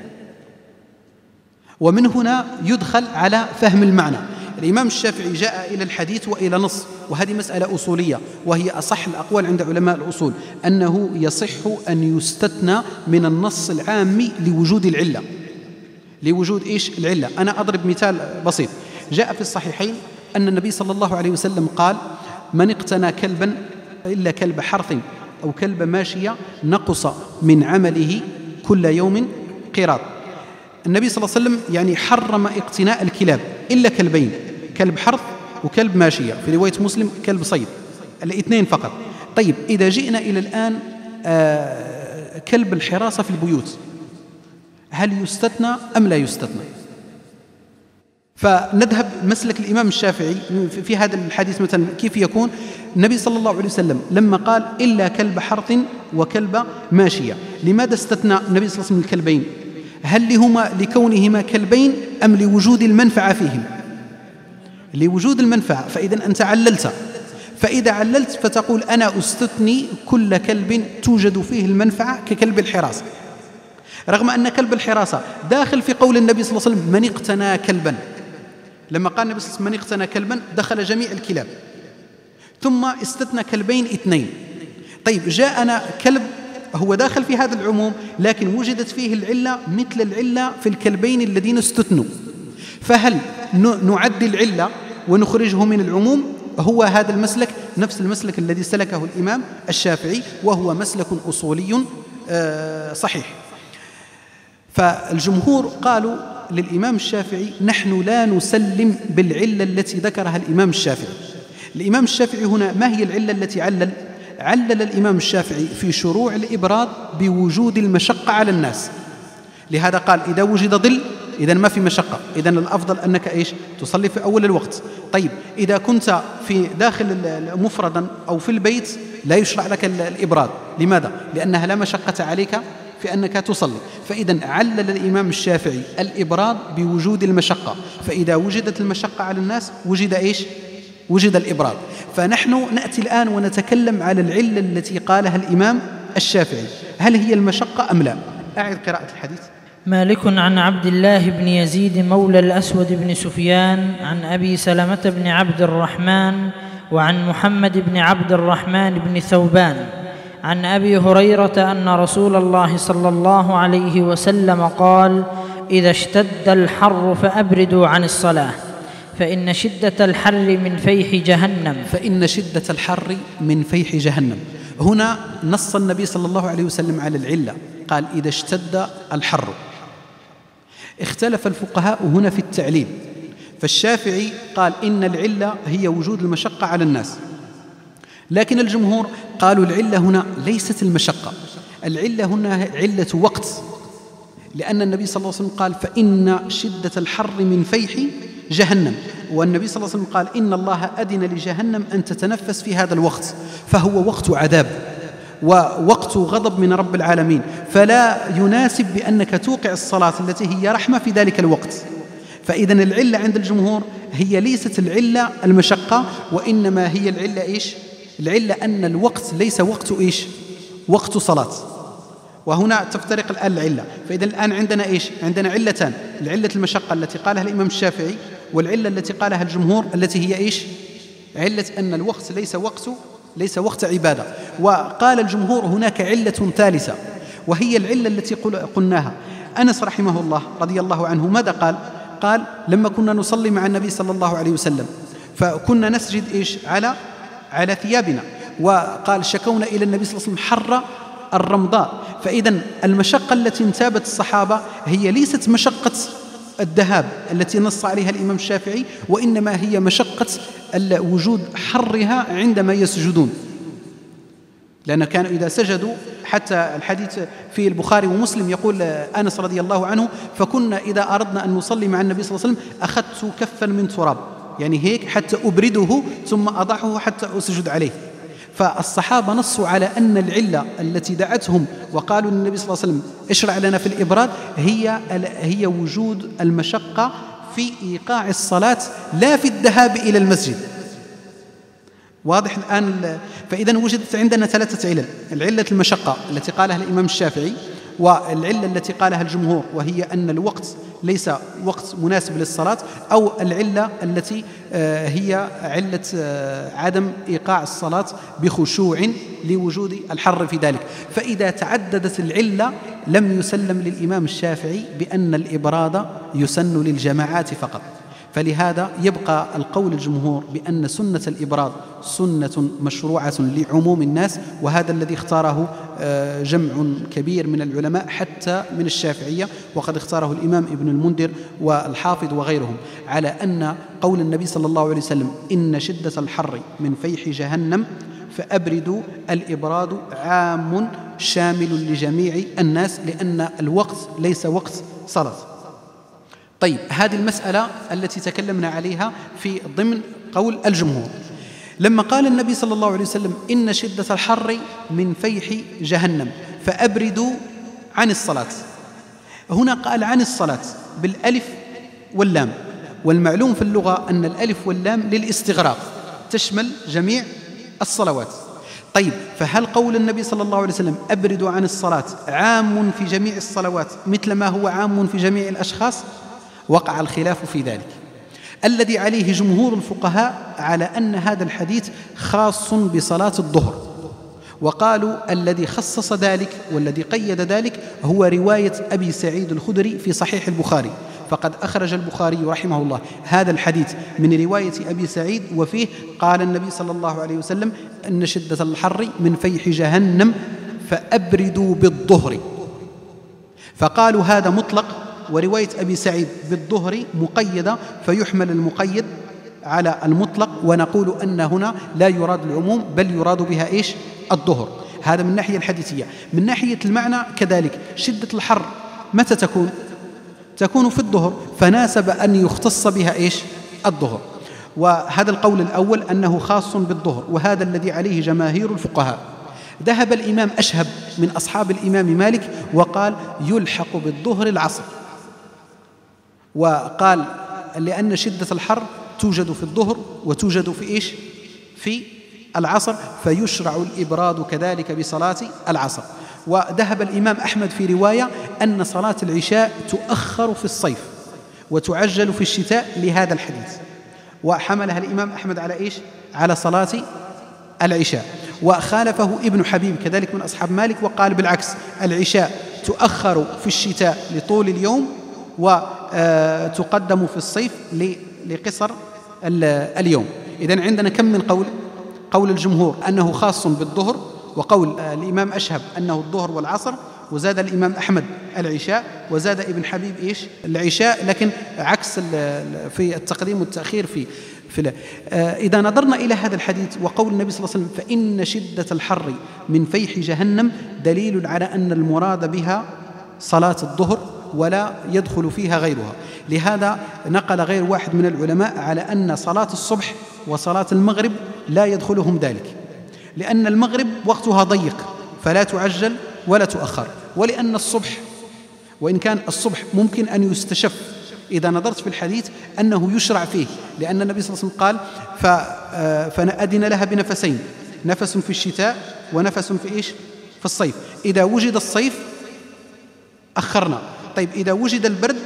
ومن هنا يدخل على فهم المعنى. الإمام الشافعي جاء إلى الحديث وإلى نص، وهذه مسألة أصولية وهي أصح الأقوال عند علماء الأصول، أنه يصح أن يستثنى من النص العام لوجود العلة. لوجود إيش العلة؟ أنا أضرب مثال بسيط. جاء في الصحيحين أن النبي صلى الله عليه وسلم قال: من اقتنى كلبا إلا كلب حرث أو كلب ماشية نقص من عمله كل يوم قيراط. النبي صلى الله عليه وسلم يعني حرم اقتناء الكلاب إلا كلبين، كلب حرث وكلب ماشية، في رواية مسلم كلب صيد، الاثنين فقط. طيب إذا جئنا إلى الآن آه كلب الحراسة في البيوت، هل يستثنى أم لا يستثنى؟ فنذهب مسلك الإمام الشافعي في هذا الحديث مثلا كيف يكون؟ النبي صلى الله عليه وسلم لما قال إلا كلب حرث وكلب ماشية، لماذا استثنى النبي صلى الله عليه وسلم الكلبين؟ هل لهما لكونهما كلبين أم لوجود المنفعة فيهم؟ لوجود المنفعة. فإذا أنت عللت، فإذا عللت فتقول أنا أستثني كل كلب توجد فيه المنفعة ككلب الحراسة، رغم أن كلب الحراسة داخل في قول النبي صلى الله عليه وسلم: من اقتنى كلبا. لما قال النبي صلى الله عليه وسلم: من اقتنى كلبا، دخل جميع الكلاب، ثم استثنى كلبين اثنين. طيب جاءنا كلب هو داخل في هذا العموم، لكن وجدت فيه العلة مثل العلة في الكلبين الذين استثنوا، فهل نعدي العلة ونخرجه من العموم؟ هو هذا المسلك نفس المسلك الذي سلكه الإمام الشافعي، وهو مسلك أصولي صحيح. فالجمهور قالوا للإمام الشافعي: نحن لا نسلم بالعلة التي ذكرها الإمام الشافعي. الإمام الشافعي هنا ما هي العلة التي علل؟ علل الإمام الشافعي في شروع الإبراد بوجود المشقة على الناس، لهذا قال: إذا وجد ظل إذا ما في مشقة، إذا الأفضل أنك إيش تصلي في أول الوقت. طيب إذا كنت في داخل مفردا أو في البيت لا يشرع لك الإبراد، لماذا؟ لأنها لا مشقة عليك في أنك تصلي. فإذا علل الإمام الشافعي الإبراد بوجود المشقة، فإذا وجدت المشقة على الناس وجد إيش؟ وجد الإبراد. فنحن نأتي الآن ونتكلم على العلة التي قالها الإمام الشافعي، هل هي المشقة أم لا؟ أعد قراءة الحديث. مالك عن عبد الله بن يزيد مولى الأسود بن سفيان عن أبي سلمة بن عبد الرحمن وعن محمد بن عبد الرحمن بن ثوبان عن أبي هريرة أن رسول الله صلى الله عليه وسلم قال: إذا اشتد الحر فأبردوا عن الصلاة فإن شدة الحر من فيح جهنم. فإن شدة الحر من فيح جهنم. هنا نص النبي صلى الله عليه وسلم على العلة، قال: إذا اشتد الحر. اختلف الفقهاء هنا في التعليل، فالشافعي قال إن العلة هي وجود المشقة على الناس، لكن الجمهور قالوا العلة هنا ليست المشقة، العلة هنا علة وقت، لأن النبي صلى الله عليه وسلم قال: فإن شدة الحر من فيح جهنم، والنبي صلى الله عليه وسلم قال: إن الله أذن لجهنم أن تتنفس في هذا الوقت، فهو وقت عذاب ووقت غضب من رب العالمين، فلا يناسب بأنك توقع الصلاة التي هي رحمة في ذلك الوقت. فإذا العلة عند الجمهور هي ليست العلة المشقة، وإنما هي العلة إيش؟ العلة أن الوقت ليس وقت إيش؟ وقت صلاة. وهنا تفترق الآن العلة. فإذا الآن عندنا إيش؟ عندنا علتان: العلة المشقة التي قالها الإمام الشافعي، والعلة التي قالها الجمهور التي هي إيش؟ علة أن الوقت ليس وقت ليس وقت عبادة. وقال الجمهور هناك علة ثالثة، وهي العلة التي قلناها. أنس رحمه الله رضي الله عنه ماذا قال؟ قال: لما كنا نصلي مع النبي صلى الله عليه وسلم فكنا نسجد إيش؟ على على ثيابنا، وقال: شكونا إلى النبي صلى الله عليه وسلم حر الرمضاء. فإذا المشقة التي انتابت الصحابة هي ليست مشقة الذهاب التي نص عليها الإمام الشافعي، وإنما هي مشقة وجود حرها عندما يسجدون، لأن كانوا إذا سجدوا، حتى الحديث في البخاري ومسلم يقول أنس رضي الله عنه: فكنا إذا أردنا أن نصلي مع النبي صلى الله عليه وسلم أخذت كفا من تراب، يعني هيك حتى أبرده ثم أضعه حتى أسجد عليه. فالصحابة نصوا على أن العلة التي دعتهم وقالوا للنبي صلى الله عليه وسلم: اشرع لنا في الإبراد، هي هي وجود المشقة في إيقاع الصلاة، لا في الذهاب إلى المسجد. واضح الآن؟ فإذا وجدت عندنا ثلاثة علل: العلة المشقة التي قالها الإمام الشافعي، والعلة التي قالها الجمهور وهي أن الوقت ليس وقت مناسب للصلاة، أو العلة التي هي علة عدم إيقاع الصلاة بخشوع لوجود الحر في ذلك. فإذا تعددت العلة لم يسلم للإمام الشافعي بأن الإبراد يسن للجماعات فقط. فلهذا يبقى القول الجمهور بأن سنة الإبراد سنة مشروعة لعموم الناس، وهذا الذي اختاره جمع كبير من العلماء حتى من الشافعية، وقد اختاره الإمام ابن المنذر والحافظ وغيرهم، على أن قول النبي صلى الله عليه وسلم إن شدة الحر من فيح جهنم فأبردوا الإبراد عام شامل لجميع الناس، لأن الوقت ليس وقت صلاة. طيب، هذه المسألة التي تكلمنا عليها في ضمن قول الجمهور. لما قال النبي صلى الله عليه وسلم إن شدة الحر من فيح جهنم فأبردوا عن الصلاة، هنا قال عن الصلاة بالألف واللام، والمعلوم في اللغة أن الألف واللام للاستغراق تشمل جميع الصلوات. طيب، فهل قول النبي صلى الله عليه وسلم أبردوا عن الصلاة عام في جميع الصلوات مثل ما هو عام في جميع الأشخاص؟ وقع الخلاف في ذلك. الذي عليه جمهور الفقهاء على أن هذا الحديث خاص بصلاة الظهر، وقالوا الذي خصص ذلك والذي قيد ذلك هو رواية أبي سعيد الخدري في صحيح البخاري، فقد أخرج البخاري رحمه الله هذا الحديث من رواية أبي سعيد، وفيه قال النبي صلى الله عليه وسلم أن شدة الحر من فيح جهنم فأبردوا بالظهر، فقالوا هذا مطلق، ورواية أبي سعيد بالظهر مقيدة، فيحمل المقيد على المطلق، ونقول أن هنا لا يراد العموم بل يراد بها إيش؟ الظهر. هذا من ناحية الحديثية. من ناحية المعنى كذلك، شدة الحر متى تكون؟ تكون في الظهر، فناسب أن يختص بها إيش؟ الظهر. وهذا القول الأول أنه خاص بالظهر، وهذا الذي عليه جماهير الفقهاء. ذهب الإمام أشهب من أصحاب الإمام مالك وقال يلحق بالظهر العصر، وقال لأن شدة الحر توجد في الظهر وتوجد في إيش؟ في العصر، فيشرع الإبراد كذلك بصلاة العصر. وذهب الإمام أحمد في رواية أن صلاة العشاء تؤخر في الصيف وتعجل في الشتاء لهذا الحديث، وحملها الإمام أحمد على إيش؟ على صلاة العشاء. وخالفه ابن حبيب كذلك من أصحاب مالك وقال بالعكس، العشاء تؤخر في الشتاء لطول اليوم وتقدم في الصيف لقصر اليوم. إذن عندنا كم من قول؟ قول الجمهور أنه خاص بالظهر، وقول الإمام أشهب أنه الظهر والعصر، وزاد الإمام أحمد العشاء، وزاد ابن حبيب إيش؟ العشاء، لكن عكس في التقديم والتأخير في في إذا نظرنا إلى هذا الحديث وقول النبي صلى الله عليه وسلم فإن شدة الحر من فيح جهنم، دليل على أن المراد بها صلاة الظهر ولا يدخل فيها غيرها. لهذا نقل غير واحد من العلماء على أن صلاة الصبح وصلاة المغرب لا يدخلهم ذلك، لأن المغرب وقتها ضيق فلا تعجل ولا تؤخر، ولأن الصبح وإن كان الصبح ممكن أن يستشف إذا نظرت في الحديث أنه يشرع فيه، لأن النبي صلى الله عليه وسلم قال فأذن لها بنفسين، نفس في الشتاء ونفس في إيش؟ في الصيف. إذا وجد الصيف أخرنا، طيب إذا وجد البرد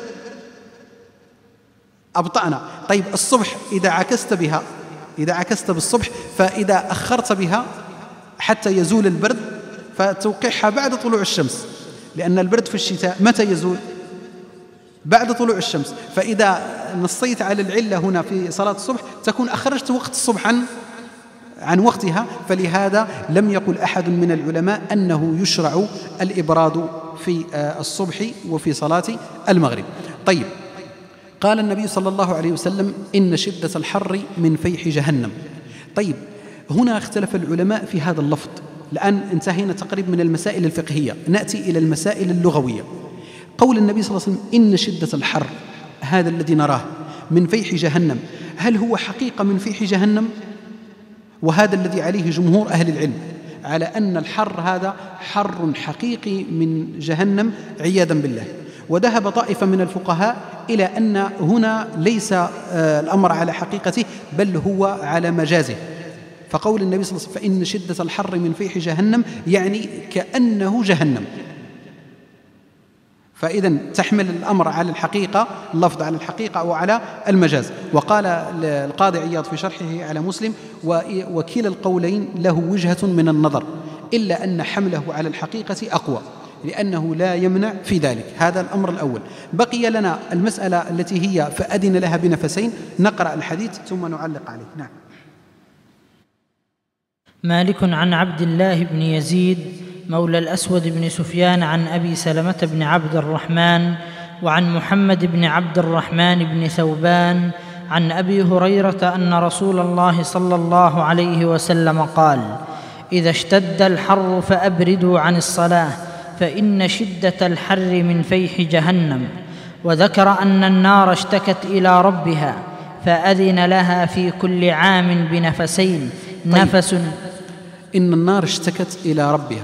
أبطأنا. طيب الصبح إذا عكست بها، إذا عكست بالصبح فإذا أخرت بها حتى يزول البرد فتوقعها بعد طلوع الشمس، لأن البرد في الشتاء متى يزول؟ بعد طلوع الشمس. فإذا نصيت على العلة هنا في صلاة الصبح تكون أخرجت وقت الصبح عن عن وقتها. فلهذا لم يقل أحد من العلماء أنه يشرع الإبراد في الصبح وفي صلاة المغرب. طيب، قال النبي صلى الله عليه وسلم إن شدة الحر من فيح جهنم. طيب، هنا اختلف العلماء في هذا اللفظ. الآن انتهينا تقريبا من المسائل الفقهية، نأتي إلى المسائل اللغوية. قول النبي صلى الله عليه وسلم إن شدة الحر، هذا الذي نراه من فيح جهنم، هل هو حقيقة من فيح جهنم؟ وهذا الذي عليه جمهور أهل العلم، على أن الحر هذا حر حقيقي من جهنم عياذا بالله. وذهب طائفة من الفقهاء إلى أن هنا ليس الأمر على حقيقته بل هو على مجازه، فقول النبي صلى الله عليه وسلم فإن شدة الحر من فيح جهنم يعني كأنه جهنم، فإذا تحمل الأمر على الحقيقة، اللفظ على الحقيقة أو على المجاز. وقال القاضي عياض في شرحه على مسلم وكلا القولين له وجهة من النظر، إلا أن حمله على الحقيقة أقوى لأنه لا يمنع في ذلك. هذا الأمر الأول. بقي لنا المسألة التي هي فأذن لها بنفسين، نقرأ الحديث ثم نعلق عليه. نعم. مالك عن عبد الله بن يزيد مولى الأسود بن سفيان عن أبي سلمة بن عبد الرحمن وعن محمد بن عبد الرحمن بن ثوبان عن أبي هريرة أن رسول الله صلى الله عليه وسلم قال: إذا اشتد الحر فأبردوا عن الصلاة فإن شدة الحر من فيح جهنم. وذكر أن النار اشتكت إلى ربها فأذن لها في كل عام بنفسين. طيب. نفس إن النار اشتكت إلى ربها،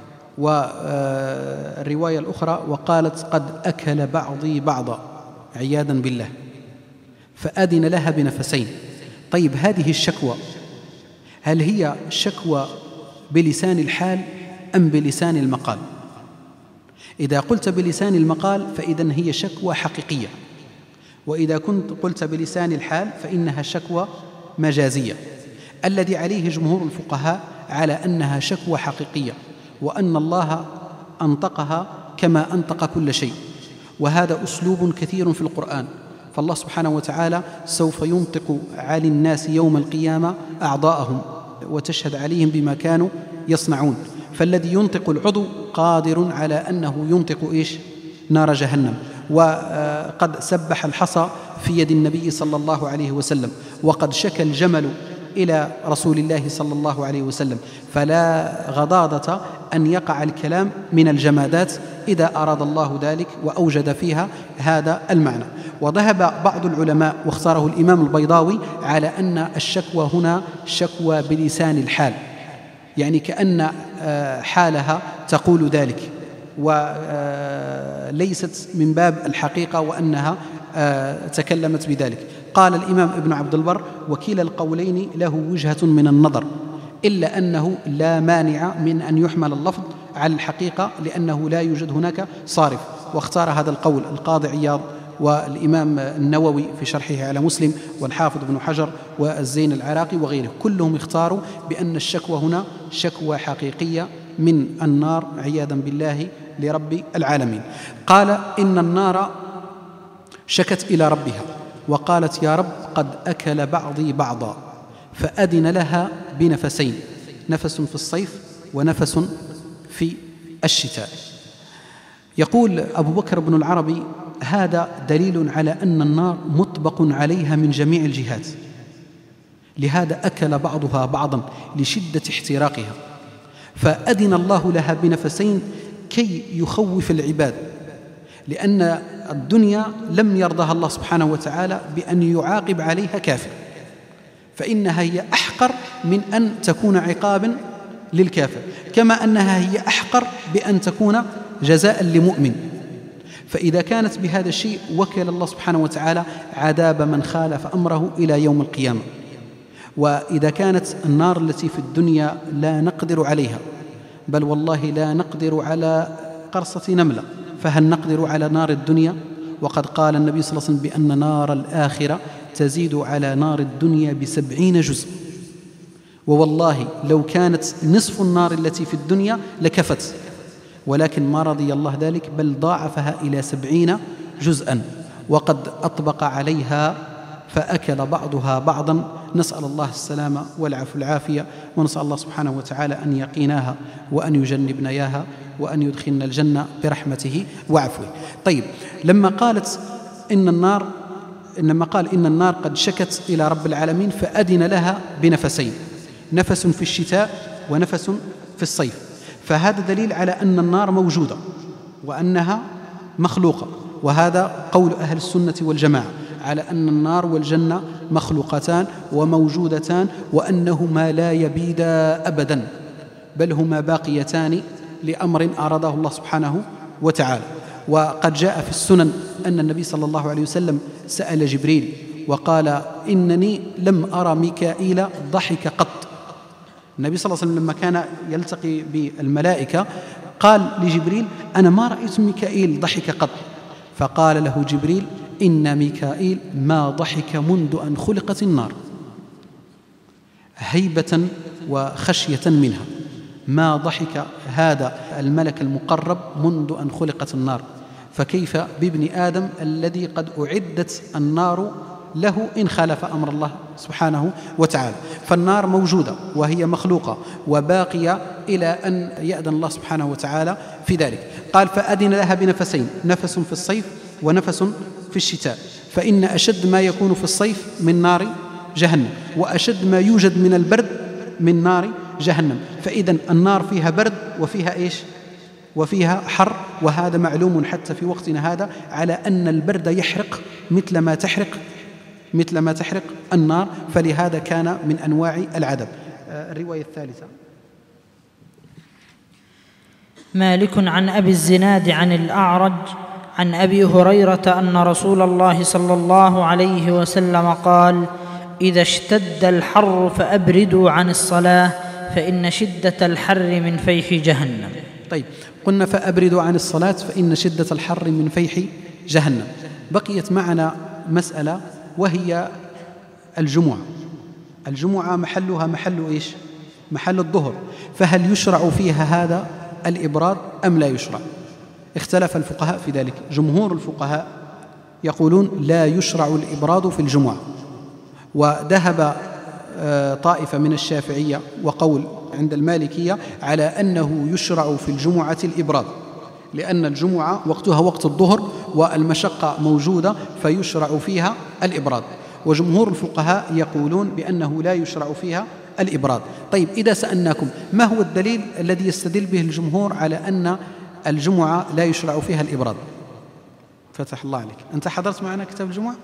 والرواية الأخرى وقالت قد أكل بعضي بعضا عياذا بالله، فأذن لها بنفسين. طيب، هذه الشكوى هل هي شكوى بلسان الحال أم بلسان المقال؟ إذا قلت بلسان المقال فإذن هي شكوى حقيقية، وإذا كنت قلت بلسان الحال فإنها شكوى مجازية. الذي عليه جمهور الفقهاء على أنها شكوى حقيقية، وأن الله أنطقها كما أنطق كل شيء، وهذا أسلوب كثير في القرآن. فالله سبحانه وتعالى سوف ينطق على الناس يوم القيامة أعضاءهم وتشهد عليهم بما كانوا يصنعون، فالذي ينطق العضو قادر على أنه ينطق إيش؟ نار جهنم. وقد سبح الحصى في يد النبي صلى الله عليه وسلم، وقد شكى الجمل إلى رسول الله صلى الله عليه وسلم، فلا غضاضة أن يقع الكلام من الجمادات إذا أراد الله ذلك وأوجد فيها هذا المعنى. وذهب بعض العلماء واختاره الإمام البيضاوي على أن الشكوى هنا شكوى بلسان الحال، يعني كأن حالها تقول ذلك، وليست من باب الحقيقة وأنها تكلمت بذلك. قال الإمام ابن عبد البر وكلا القولين له وجهة من النظر، إلا أنه لا مانع من أن يحمل اللفظ على الحقيقة لأنه لا يوجد هناك صارف. واختار هذا القول القاضي عياض والإمام النووي في شرحه على مسلم والحافظ ابن حجر والزين العراقي وغيره، كلهم اختاروا بأن الشكوى هنا شكوى حقيقية من النار عياذا بالله لرب العالمين. قال إن النار شكت إلى ربها وقالت يا رب قد أكل بعضي بعضا، فأذن لها بنفسين، نفس في الصيف ونفس في الشتاء. يقول أبو بكر بن العربي هذا دليل على أن النار مطبق عليها من جميع الجهات، لهذا أكل بعضها بعضا لشدة احتراقها، فأذن الله لها بنفسين كي يخوف العباد، لأن الدنيا لم يرضها الله سبحانه وتعالى بأن يعاقب عليها كافر، فإنها هي أحقر من أن تكون عقابا للكافر، كما أنها هي أحقر بأن تكون جزاء لمؤمن. فإذا كانت بهذا الشيء وكل الله سبحانه وتعالى عذاب من خالف أمره إلى يوم القيامة. وإذا كانت النار التي في الدنيا لا نقدر عليها، بل والله لا نقدر على قرصة نملة، فهل نقدر على نار الدنيا؟ وقد قال النبي صلى الله عليه وسلم بأن نار الآخرة تزيد على نار الدنيا بسبعين جزء، ووالله لو كانت نصف النار التي في الدنيا لكفت، ولكن ما رضي الله ذلك بل ضاعفها إلى سبعين جزءا، وقد أطبق عليها فأكل بعضها بعضا. نسأل الله السلامة والعفو العافية، ونسأل الله سبحانه وتعالى أن يقيناها وأن يجنبنا إياها وأن يدخلنا الجنة برحمته وعفوه. طيب، لما قالت إن النار إنما قال إن النار قد شكت إلى رب العالمين فأذن لها بنفسين، نفس في الشتاء ونفس في الصيف، فهذا دليل على أن النار موجودة وأنها مخلوقة، وهذا قول أهل السنة والجماعة على أن النار والجنة مخلوقتان وموجودتان، وأنهما لا يبيدا أبدا، بل هما باقيتان لأمر أراده الله سبحانه وتعالى. وقد جاء في السنن أن النبي صلى الله عليه وسلم سأل جبريل وقال إنني لم أرى ميكائيل ضحك قط، النبي صلى الله عليه وسلم لما كان يلتقي بالملائكة قال لجبريل: أنا ما رأيت ميكائيل ضحك قط. فقال له جبريل: إن ميكائيل ما ضحك منذ أن خلقت النار، هيبة وخشية منها. ما ضحك هذا الملك المقرب منذ أن خلقت النار، فكيف بابن آدم الذي قد أعدت النار له إن خالف أمر الله سبحانه وتعالى. فالنار موجودة وهي مخلوقة وباقية إلى أن يأذن الله سبحانه وتعالى في ذلك. قال: فأذن لها بنفسين، نفس في الصيف ونفس في الشتاء، فإن أشد ما يكون في الصيف من نار جهنم، وأشد ما يوجد من البرد من نار جهنم. فإذا النار فيها برد وفيها إيش؟ وفيها حر، وهذا معلوم حتى في وقتنا هذا على أن البرد يحرق مثل ما تحرق مثل ما تحرق النار، فلهذا كان من أنواع العذاب. الرواية الثالثة: مالك عن أبي الزناد عن الأعرج عن أبي هريرة أن رسول الله صلى الله عليه وسلم قال: إذا اشتد الحر فأبردوا عن الصلاة فإن شدة الحر من فيح جهنم. طيب، قلنا فأبردوا عن الصلاة فإن شدة الحر من فيح جهنم. بقيت معنا مسألة وهي الجمعة. الجمعة محلها محل إيش؟ محل الظهر، فهل يشرع فيها هذا الإبراد أم لا يشرع؟ اختلف الفقهاء في ذلك. جمهور الفقهاء يقولون لا يشرع الإبراد في الجمعة، وذهب طائفة من الشافعية وقول عند المالكية على أنه يشرع في الجمعة الإبراد، لأن الجمعة وقتها وقت الظهر والمشقة موجودة فيشرع فيها الإبراد. وجمهور الفقهاء يقولون بأنه لا يشرع فيها الإبراد. طيب، إذا سألناكم ما هو الدليل الذي يستدل به الجمهور على أن الجمعة لا يشرع فيها الإبراد؟ فتح الله عليك، أنت حضرت معنا كتاب الجمعة؟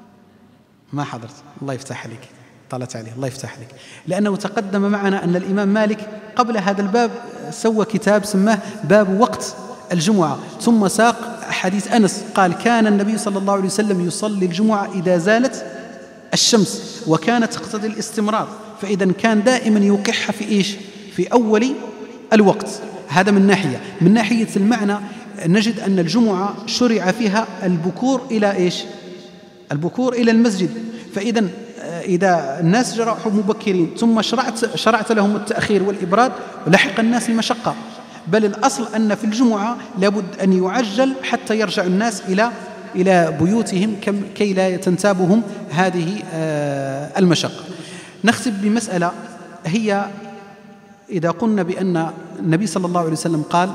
ما حضرت، الله يفتح عليك، طلعت عليه، الله يفتح عليك. لأنه تقدم معنا أن الإمام مالك قبل هذا الباب سوى كتاب سماه باب وقت الجمعة، ثم ساق حديث أنس قال: كان النبي صلى الله عليه وسلم يصلي الجمعة إذا زالت الشمس، وكانت تقتضي الاستمرار، فإذا كان دائما يوقعها في إيش؟ في أول الوقت. هذا من ناحية. من ناحية المعنى نجد أن الجمعة شرع فيها البكور إلى إيش؟ البكور إلى المسجد. فإذا إذا الناس راحوا مبكرين ثم شرعت, شرعت لهم التأخير والإبراد، لحق الناس المشقة. بل الأصل أن في الجمعة لابد أن يعجل حتى يرجع الناس إلى إلى بيوتهم كي لا تنتابهم هذه المشقة. نختم بمسألة، هي إذا قلنا بأن النبي صلى الله عليه وسلم قال: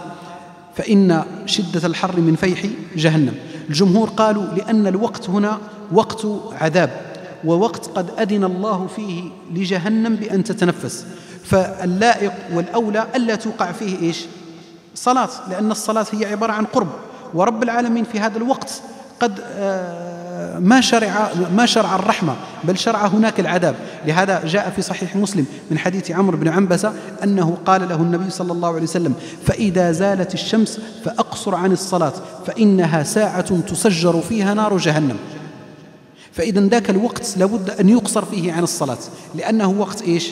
فإن شدة الحر من فيح جهنم. الجمهور قالوا لأن الوقت هنا وقت عذاب، ووقت قد أذن الله فيه لجهنم بأن تتنفس، فاللائق والأولى ألا توقع فيه إيش؟ صلاة، لأن الصلاة هي عبارة عن قرب، ورب العالمين في هذا الوقت قد ما شرع ما شرع الرحمة، بل شرع هناك العذاب. لهذا جاء في صحيح مسلم من حديث عمرو بن عنبسة أنه قال له النبي صلى الله عليه وسلم: فإذا زالت الشمس فأقصر عن الصلاة فإنها ساعة تسجر فيها نار جهنم. فإذا ذاك الوقت لابد أن يقصر فيه عن الصلاة، لأنه وقت إيش؟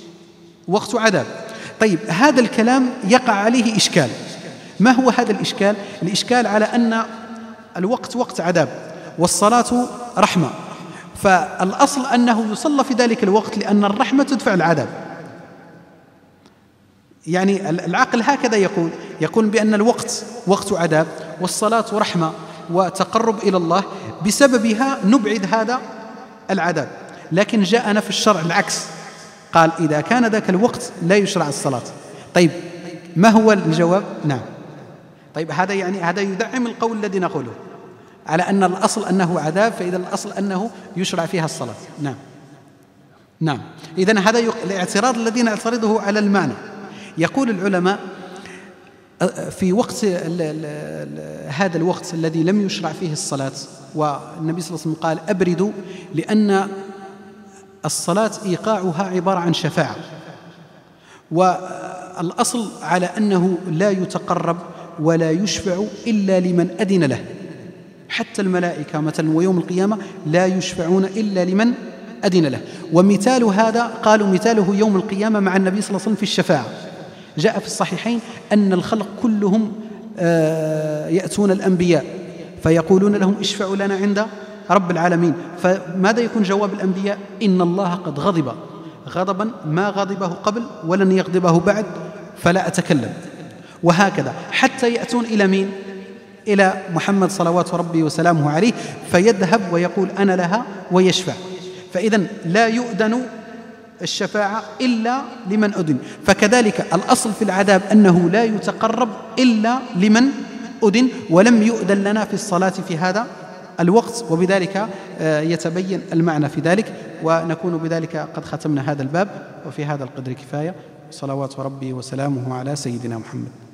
وقت عذاب. طيب، هذا الكلام يقع عليه إشكال. ما هو هذا الإشكال؟ الإشكال على أن الوقت وقت عذاب والصلاة رحمة، فالأصل أنه يصلى في ذلك الوقت لأن الرحمة تدفع العذاب. يعني العقل هكذا يقول يقول بأن الوقت وقت عذاب والصلاة رحمة وتقرب إلى الله، بسببها نبعد هذا العذاب. لكن جاءنا في الشرع العكس، قال إذا كان ذاك الوقت لا يشرع الصلاة. طيب، ما هو الجواب؟ نعم. طيب، هذا يعني هذا يدعم القول الذي نقوله على أن الأصل أنه عذاب، فإذا الأصل أنه يشرع فيها الصلاة. نعم نعم إذن هذا الاعتراض الذي نعترضه على المعنى. يقول العلماء في وقت ال ال ال هذا الوقت الذي لم يشرع فيه الصلاة، والنبي صلى الله عليه وسلم قال: أبردوا، لأن الصلاة إيقاعها عبارة عن شفاعة، والأصل على أنه لا يتقرب ولا يشفع إلا لمن أذن له. حتى الملائكة مثلا ويوم القيامة لا يشفعون إلا لمن أذن له. ومثال هذا قالوا مثاله يوم القيامة مع النبي صلى الله عليه وسلم في الشفاعة. جاء في الصحيحين أن الخلق كلهم يأتون الأنبياء فيقولون لهم اشفعوا لنا عند رب العالمين، فماذا يكون جواب الأنبياء؟ إن الله قد غضب غضبا ما غضبه قبل ولن يغضبه بعد فلا أتكلم. وهكذا حتى يأتون إلى مين؟ إلى محمد صلوات ربي وسلامه عليه، فيذهب ويقول أنا لها ويشفع. فإذن لا يؤذن الشفاعة إلا لمن أذن. فكذلك الأصل في العذاب أنه لا يتقرب إلا لمن أذن، ولم يؤذن لنا في الصلاة في هذا الوقت، وبذلك يتبين المعنى في ذلك. ونكون بذلك قد ختمنا هذا الباب، وفي هذا القدر كفاية. صلوات ربي وسلامه على سيدنا محمد.